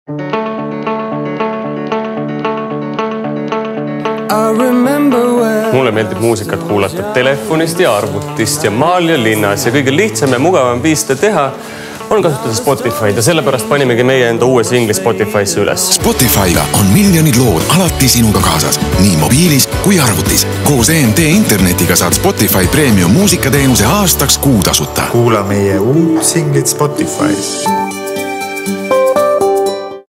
Mulle meeldib muusikat kuulata telefonist ja arvutist ja maal ja linnas ja kõige lihtsam ja mugavam viis seda teha on kasutada Spotify'd ja sellepärast panimegi meie enda uue singli Spotify'sse üles. Spotify'ga on miljonid lood alati sinuga kaasas, nii mobiilis kui arvutis. Koos EMT internetiga saad Spotify Premium muusikateenuse aastaks kuu tasuta. Kuula meie uut singlit Spotify's.